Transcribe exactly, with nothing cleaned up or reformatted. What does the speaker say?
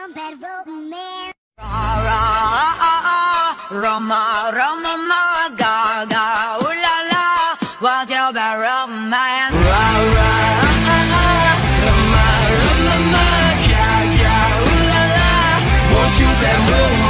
bad romance. Roma, Roma, ma, ga, ga, ooh la la, what's your bad romance? Ra, ra, ah, ah, ah, Roma, Roma, ma, ga, ga, ooh la la, what's your bad romance?